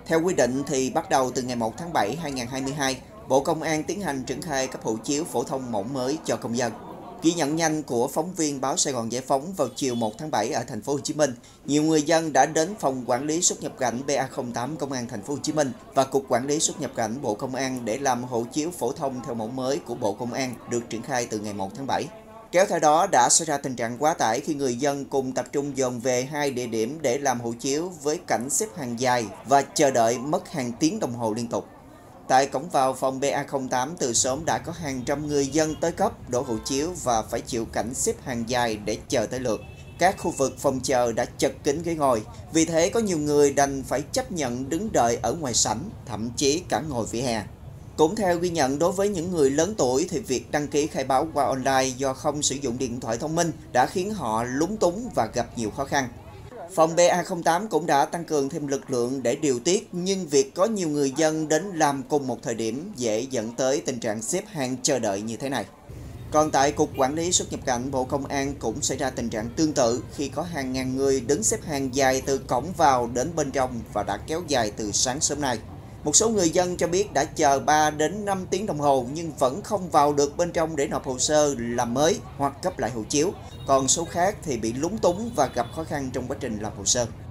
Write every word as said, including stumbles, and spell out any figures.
Theo quy định thì bắt đầu từ ngày một tháng bảy năm hai nghìn không trăm hai mươi hai, Bộ Công an tiến hành triển khai cấp hộ chiếu phổ thông mẫu mới cho công dân. Ghi nhận nhanh của phóng viên báo Sài Gòn Giải phóng vào chiều một tháng bảy ở thành phố Hồ Chí Minh, nhiều người dân đã đến phòng quản lý xuất nhập cảnh B A không tám Công an thành phố Hồ Chí Minh và Cục Quản lý xuất nhập cảnh Bộ Công an để làm hộ chiếu phổ thông theo mẫu mới của Bộ Công an được triển khai từ ngày một tháng bảy. Kéo theo đó đã xảy ra tình trạng quá tải khi người dân cùng tập trung dồn về hai địa điểm để làm hộ chiếu với cảnh xếp hàng dài và chờ đợi mất hàng tiếng đồng hồ liên tục. Tại cổng vào phòng B A không tám từ sớm đã có hàng trăm người dân tới cấp đổ hộ chiếu và phải chịu cảnh xếp hàng dài để chờ tới lượt. Các khu vực phòng chờ đã chật kín ghế ngồi, vì thế có nhiều người đành phải chấp nhận đứng đợi ở ngoài sảnh, thậm chí cả ngồi vỉa hè. Cũng theo ghi nhận, đối với những người lớn tuổi thì việc đăng ký khai báo qua online do không sử dụng điện thoại thông minh đã khiến họ lúng túng và gặp nhiều khó khăn. Phòng B A không tám cũng đã tăng cường thêm lực lượng để điều tiết, nhưng việc có nhiều người dân đến làm cùng một thời điểm dễ dẫn tới tình trạng xếp hàng chờ đợi như thế này. Còn tại Cục Quản lý xuất nhập cảnh Bộ Công an cũng xảy ra tình trạng tương tự khi có hàng ngàn người đứng xếp hàng dài từ cổng vào đến bên trong và đã kéo dài từ sáng sớm nay. Một số người dân cho biết đã chờ ba đến năm tiếng đồng hồ nhưng vẫn không vào được bên trong để nộp hồ sơ làm mới hoặc cấp lại hộ chiếu. Còn số khác thì bị lúng túng và gặp khó khăn trong quá trình làm hồ sơ.